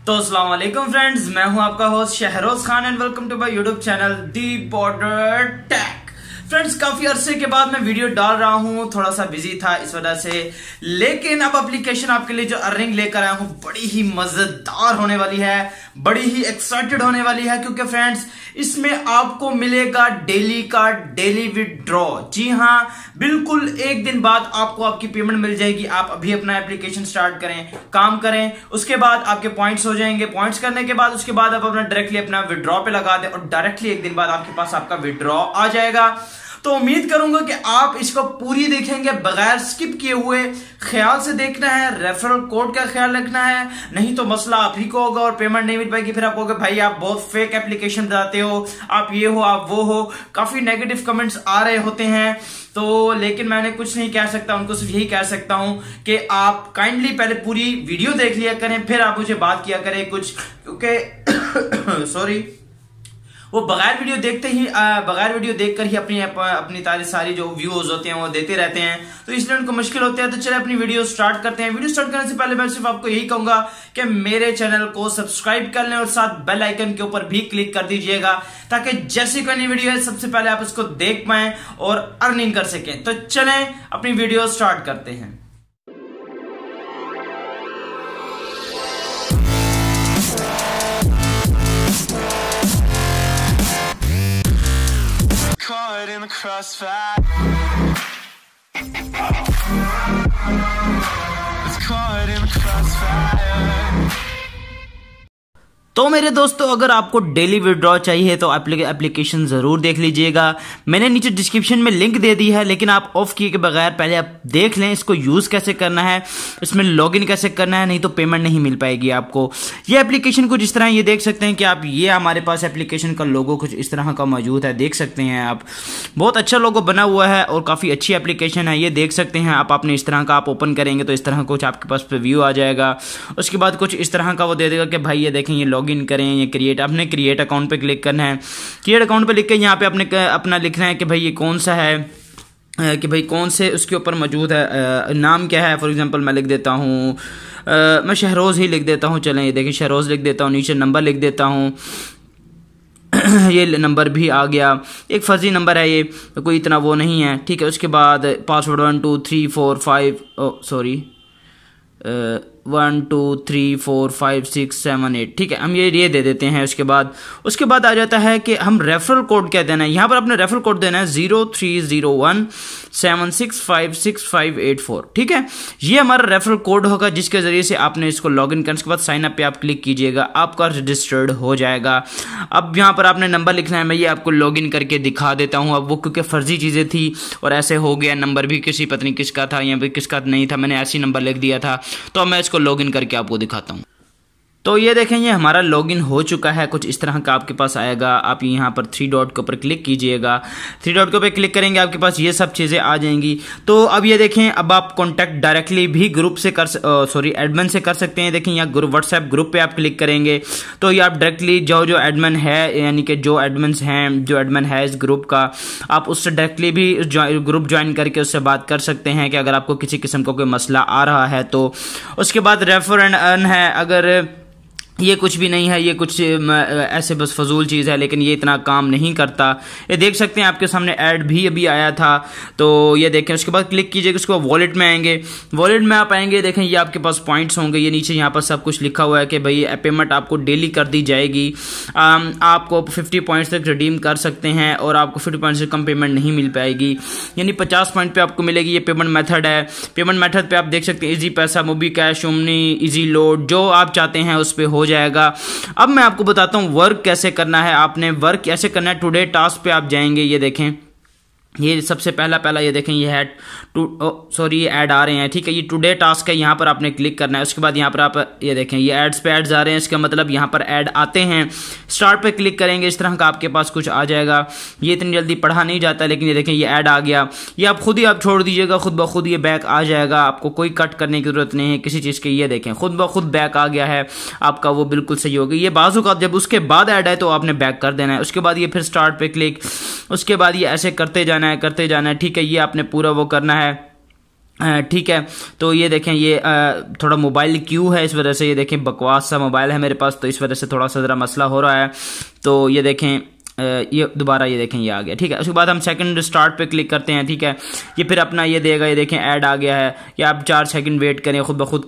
तो अस्सलाम वालेकुम फ्रेंड्स, मैं हूं आपका host Shahroz Khan and welcome to my YouTube channel the Border Tech. Friends, काफी अरसे के बाद मैं वीडियो डाल रहा हूं, थोड़ा सा बिजी था इस वजह से, लेकिन अब एप्लीकेशन आपके लिए जो अर्निंग लेकर आया हूं बड़ी ही मजेदार होने वाली है, बड़ी ही एक्साइटेड होने वाली है, क्योंकि फ्रेंड्स इसमें आपको मिलेगा डेली का डेली विड्रॉ। जी हां, बिल्कुल एक दिन बाद आपको आपकी पेमेंट मिल जाएगी। आप अभी अपना एप्लीकेशन स्टार्ट करें, काम करें, उसके बाद आपके पॉइंट्स हो जाएंगे। पॉइंट्स करने के बाद उसके बाद आप अपना डायरेक्टली अपना विड्रॉ पे लगा दें और डायरेक्टली एक दिन बाद आपके पास आपका विड्रॉ आ जाएगा। तो उम्मीद करूंगा कि आप इसको पूरी देखेंगे, बगैर स्किप किए हुए। ख्याल से देखना है, रेफरल कोड का ख्याल रखना है, नहीं तो मसला आप ही को होगा और पेमेंट नहीं मिल पाएगी। फिर आप कहोगे भाई आप बहुत फेक एप्लीकेशन बताते हो, आप ये हो, आप वो हो। काफी नेगेटिव कमेंट्स आ रहे होते हैं, तो लेकिन मैंने कुछ नहीं कह सकता, उनको सिर्फ यही कह सकता हूं कि आप काइंडली पहले पूरी वीडियो देख लिया करें, फिर आप मुझे बात किया करें कुछ, क्योंकि सॉरी, वो बगैर वीडियो देखकर ही अपनी सारी जो व्यूज होते हैं वो देते रहते हैं, तो इसलिए उनको मुश्किल होता है। तो चलिए अपनी वीडियो स्टार्ट करते हैं। वीडियो स्टार्ट करने से पहले मैं सिर्फ आपको यही कहूंगा कि मेरे चैनल को सब्सक्राइब कर लें और साथ बेल आइकन के ऊपर भी क्लिक कर दीजिएगा, ताकि जैसी कोई नई वीडियो है सबसे पहले आप उसको देख पाएं और अर्निंग कर सकें। तो चलें अपनी वीडियो स्टार्ट करते हैं। Caught in the crossfire. It's caught in the crossfire. तो मेरे दोस्तों, अगर आपको डेली विड्रॉ चाहिए तो एप्लीकेशन जरूर देख लीजिएगा। मैंने नीचे डिस्क्रिप्शन में लिंक दे दी है, लेकिन आप ऑफ किए के बगैर पहले आप देख लें इसको यूज कैसे करना है, इसमें लॉगिन कैसे करना है, नहीं तो पेमेंट नहीं मिल पाएगी आपको। ये एप्लीकेशन कुछ इस तरह, ये देख सकते हैं कि आप, ये हमारे पास एप्लीकेशन का लोगो कुछ इस तरह का मौजूद है, देख सकते हैं आप। बहुत अच्छा लोगो बना हुआ है और काफी अच्छी एप्लीकेशन है, ये देख सकते हैं आप। आपने इस तरह का आप ओपन करेंगे तो इस तरह कुछ आपके पास व्यू आ जाएगा। उसके बाद कुछ इस तरह का वो दे देगा कि भाई ये देखें, ये लॉगिन करें, ये क्रिएट, आपने क्रिएट अकाउंट पे क्लिक करना है। क्रिएट अकाउंट पे लिख के यहाँ पे आपने अपना लिखना है कि भाई ये कौन सा है, कि भाई कौन से उसके ऊपर मौजूद है, नाम क्या है। फॉर एग्जांपल मैं लिख देता हूँ, मैं शहरोज ही लिख देता हूँ। चलें, ये देखिए शहरोज लिख देता हूँ, नीचे नंबर लिख देता हूँ। ये नंबर भी आ गया, एक फर्जी नंबर है, ये कोई इतना वो नहीं है, ठीक है। उसके बाद पासवर्ड 1 2 3 4 5 सॉरी 1 2 3 4 5 6 7 8, ठीक है, हम ये दे देते हैं। उसके बाद आ जाता है कि हम रेफरल कोड क्या देना है। यहाँ पर आपने रेफरल कोड देना है 0301765658 ठीक है। ये हमारा रेफरल कोड होगा, जिसके जरिए से आपने इसको लॉगिन करने के बाद साइन अप पे आप क्लिक कीजिएगा, आपका रजिस्टर्ड हो जाएगा। अब यहाँ पर आपने नंबर लिखना है, मैं ये आपको लॉगिन करके दिखा देता हूँ। अब वो क्योंकि फर्जी चीज़ें थी और ऐसे हो गया, नंबर भी किसी पता नहीं किसका था, यहाँ पे किसका नहीं था, मैंने ऐसी नंबर लिख दिया था। तो मैं इसको लॉगिन करके आपको दिखाता हूँ। तो ये देखें, ये हमारा लॉगिन हो चुका है, कुछ इस तरह का आपके पास आएगा। आप यहाँ पर 3 डॉट के ऊपर क्लिक कीजिएगा, 3 डॉट के ऊपर क्लिक करेंगे, आपके पास ये सब चीज़ें आ जाएंगी। तो अब ये देखें, अब आप कॉन्टैक्ट डायरेक्टली भी ग्रुप से एडमिन से कर सकते हैं। देखें यहाँ व्हाट्सएप ग्रुप पे आप क्लिक करेंगे तो ये आप डायरेक्टली जो एडमिन है, यानी कि जो एडमिन है इस ग्रुप का, आप उससे डायरेक्टली भी ग्रुप ज्वाइन करके उससे बात कर सकते हैं कि अगर आपको किसी किस्म का कोई मसला आ रहा है तो। उसके बाद रेफर एंड अर्न है, अगर ये कुछ भी नहीं है, ये कुछ ऐसे बस फजूल चीज़ है, लेकिन ये इतना काम नहीं करता। ये देख सकते हैं आपके सामने ऐड भी अभी आया था, तो ये देखें। उसके बाद क्लिक कीजिएगा, उसके बाद वॉलेट में आएंगे। वॉलेट में आप आएंगे, देखें ये आपके पास पॉइंट्स होंगे, ये नीचे यहाँ पर सब कुछ लिखा हुआ है कि भाई पेमेंट आपको डेली कर दी जाएगी। आपको 50 पॉइंट्स तक रिडीम कर सकते हैं और आपको 50 पॉइंट से कम पेमेंट नहीं मिल पाएगी, यानी 50 पॉइंट पे आपको मिलेगी। ये पेमेंट मेथड है, पेमेंट मेथड पे आप देख सकते हैं Easypaisa, Mobicash, Omni, easy load, जो आप चाहते हैं उस पर हो जाएगा। अब मैं आपको बताता हूं वर्क कैसे करना है। आपने वर्क कैसे करना है, टुडे टास्क पे आप जाएंगे, ये देखें, ये सबसे पहला ये देखें, ये है ये ऐड आ रहे हैं, ठीक है। ये टुडे टास्क है, यहाँ पर आपने क्लिक करना है। उसके बाद यहाँ पर आप ये देखें, ये एड्स पे एड्स आ रहे हैं, इसका मतलब यहाँ पर ऐड आते हैं। स्टार्ट पे क्लिक करेंगे, इस तरह का आपके पास कुछ आ जाएगा। ये इतनी जल्दी पढ़ा नहीं जाता, लेकिन ये देखें, ये ऐड आ गया। ये आप खुद ही आप छोड़ दीजिएगा, खुद ब खुद ये बैक आ जाएगा, आपको कोई कट करने की जरूरत नहीं है किसी चीज़ की। ये देखें, खुद ब खुद बैक आ गया है आपका, वो बिल्कुल सही हो गई। ये बाजू का जब उसके बाद ऐड है तो आपने बैक कर देना है। उसके बाद ये फिर स्टार्ट पे क्लिक, उसके बाद ये ऐसे करते जाना है, ठीक है। ये आपने पूरा वो करना है। ठीक है। तो ये देखें ये थोड़ा मोबाइल क्यू है, इस वजह से ये देखें बकवास सा मोबाइल है मेरे पास, तो इस वजह से थोड़ा सा ज़रा मसला हो रहा है। तो ये देखें ये दोबारा ये देखें ये आ गया, ठीक है। उसके बाद हम सेकंड स्टार्ट पे क्लिक करते हैं, ठीक है। ये फिर अपना ये देगा, ये देखें ऐड आ गया है। या आप 4 सेकंड वेट करें, खुद ब खुद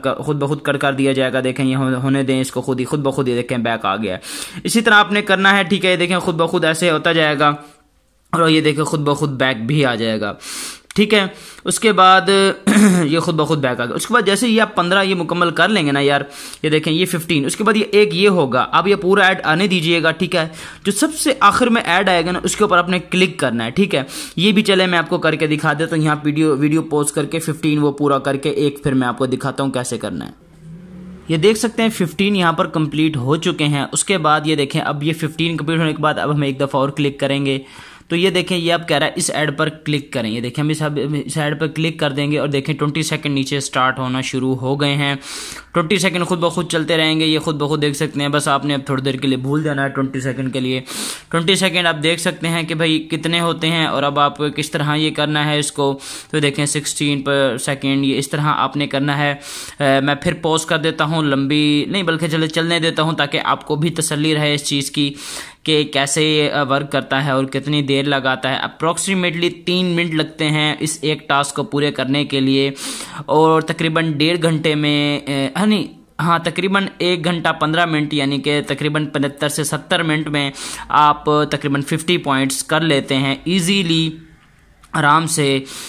कट कर दिया जाएगा। देखें ये होने दें इसको, खुद ब खुद ये देखें बैक आ गया है। इसी तरह आपने करना है, ठीक है। ये देखें खुद ब खुद ऐसे होता जाएगा और ये देखें खुद ब खुद बैक भी आ जाएगा, ठीक है। उसके बाद ये खुद ब खुद बैक आ गया। उसके बाद जैसे ये आप 15 ये मुकम्मल कर लेंगे ना यार, ये देखें ये 15, उसके बाद ये एक ये होगा। अब ये पूरा ऐड आने दीजिएगा, ठीक है। जो सबसे आखिर में ऐड आएगा ना उसके ऊपर आपने क्लिक करना है, ठीक है। ये भी चले मैं आपको करके दिखा देता हूँ। यहाँ वीडियो पॉज करके 15 वो पूरा करके एक फिर मैं आपको दिखाता हूँ कैसे करना है। ये देख सकते हैं 15 यहाँ पर कंप्लीट हो चुके हैं। उसके बाद ये देखें अब ये 15 कंप्लीट होने के बाद अब हम एक दफ़ा और क्लिक करेंगे। तो ये देखें ये अब कह रहा है इस ऐड पर क्लिक करें। ये देखें हम इस ऐड पर क्लिक कर देंगे और देखें 20 सेकंड नीचे स्टार्ट होना शुरू हो गए हैं। 20 सेकंड खुद ब खुद चलते रहेंगे, ये खुद ब खुद देख सकते हैं। बस आपने अब थोड़ी देर के लिए भूल जाना है 20 सेकंड के लिए। 20 सेकंड आप देख सकते हैं कि भाई कितने होते हैं और अब आप किस तरह ये करना है इसको। तो देखें 16 पर सेकेंड ये इस तरह आपने करना है। मैं फिर पॉज कर देता हूँ, लंबी नहीं बल्कि चलने देता हूँ ताकि आपको भी तसल्ली रहे इस चीज़ की कि कैसे ये वर्क करता है और कितनी देर लगाता है। अप्रॉक्सीमेटली 3 मिनट लगते हैं इस एक टास्क को पूरे करने के लिए और तकरीबन 1.5 घंटे में हाँ तकरीबन 1 घंटा 15 मिनट यानी कि तकरीबन 75 से 70 मिनट में आप तकरीबन 50 पॉइंट्स कर लेते हैं इजीली, आराम से,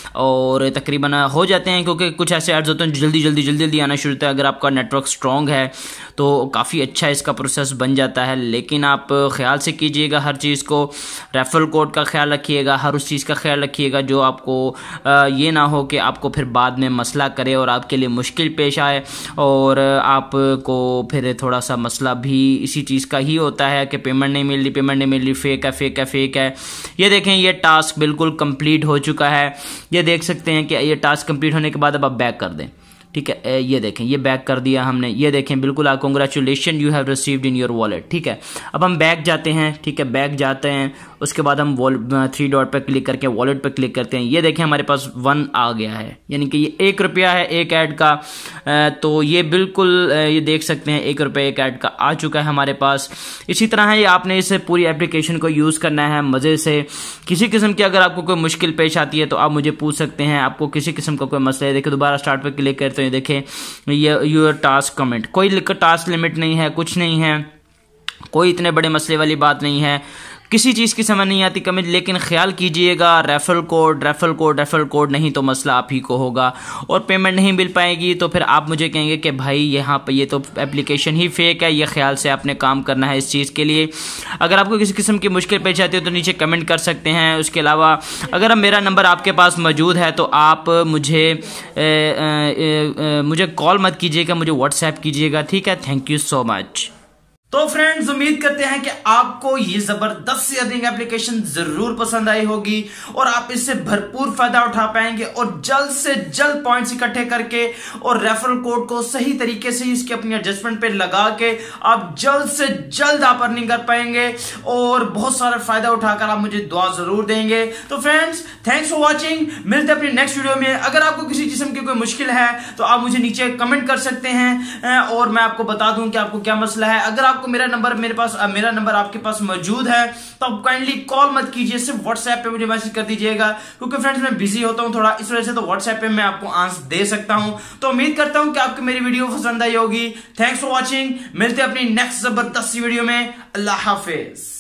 और तकरीबन हो जाते हैं। क्योंकि कुछ ऐसे एड्स होते हैं जो जल्दी आना शुरू होता है। अगर आपका नेटवर्क स्ट्रॉन्ग है तो काफ़ी अच्छा इसका प्रोसेस बन जाता है। लेकिन आप ख्याल से कीजिएगा हर चीज़ को, रेफरल कोड का ख्याल रखिएगा, हर उस चीज़ का ख्याल रखिएगा जो आपको ये ना हो कि आपको फिर बाद में मसला करे और आपके लिए मुश्किल पेश आए और आपको फिर थोड़ा सा मसला भी इसी चीज़ का ही होता है कि पेमेंट नहीं मिल रही, फेक है। ये देखें ये टास्क बिल्कुल कंप्लीट हो चुका है। ये देख सकते हैं कि ये टास्क कंप्लीट होने के बाद अब आप बैक कर दें, ठीक है। ये देखें ये बैक कर दिया हमने। ये देखें बिल्कुल congratulation you have received in your wallet, ठीक है। अब हम बैक जाते हैं, ठीक है। बैक जाते हैं, उसके बाद हम 3 डॉट पर क्लिक करके वॉलेट पर क्लिक करते हैं। ये देखें हमारे पास 1 आ गया है, यानी कि ये 1 रुपया है एक ऐड का। तो ये बिल्कुल ये देख सकते हैं 1 रुपया एक ऐड का आ चुका है हमारे पास। इसी तरह है ये आपने इस पूरी एप्लीकेशन को यूज़ करना है मज़े से। किसी किस्म की अगर आपको कोई मुश्किल पेश आती है तो आप मुझे पूछ सकते हैं। आपको किसी किस्म का कोई मसला है, देखिए दोबारा स्टार्ट पर क्लिक करते हैं, देखें ये योर टास्क कमेंट, कोई टास्क लिमिट नहीं है, कुछ नहीं है, कोई इतने बड़े मसले वाली बात नहीं है। किसी चीज़ की समझ नहीं आती कमेंट, लेकिन ख्याल कीजिएगा रेफरल कोड नहीं तो मसला आप ही को होगा और पेमेंट नहीं मिल पाएगी तो फिर आप मुझे कहेंगे कि भाई यहाँ पर ये तो एप्लीकेशन ही फेक है। ये ख्याल से आपने काम करना है इस चीज़ के लिए। अगर आपको किसी किस्म की मुश्किल पेश आती है तो नीचे कमेंट कर सकते हैं। उसके अलावा अगर मेरा नंबर आपके पास मौजूद है तो आप मुझे कॉल मत कीजिएगा, मुझे व्हाट्सएप कीजिएगा, ठीक है। Thank you so much. तो फ्रेंड्स उम्मीद करते हैं कि आपको ये जबरदस्त सी अर्निंग एप्लीकेशन जरूर पसंद आई होगी और आप इससे भरपूर फायदा उठा पाएंगे और जल्द से जल्द पॉइंट्स इकट्ठे करके और रेफरल कोड को सही तरीके से इसके अपनी एडजस्टमेंट पे लगा के आप जल्द से जल्द आप अर्निंग कर पाएंगे और बहुत सारा फायदा उठाकर आप मुझे दुआ जरूर देंगे। तो फ्रेंड्स थैंक्स फॉर वॉचिंग, मिलते हैं अपनी नेक्स्ट वीडियो में। अगर आपको किसी किस्म की कोई मुश्किल है तो आप मुझे नीचे कमेंट कर सकते हैं और मैं आपको बता दूं कि आपको क्या मसला है। अगर आपको मेरा नंबर आपके पास मौजूद है तो आप काइंडली कॉल मत कीजिए, सिर्फ व्हाट्सएप पे मुझे मैसेज कर दीजिएगा क्योंकि फ्रेंड्स मैं बिजी होता हूं थोड़ा, इस वजह से तो व्हाट्सएप पे मैं आपको आंसर दे सकता हूं। तो उम्मीद करता हूं कि आपको मेरी वीडियो पसंद आई होगी। थैंक्स फॉर वॉचिंग, मिलते हैं अपनी नेक्स्ट जबरदस्त वीडियो में। अल्लाह हाफिज।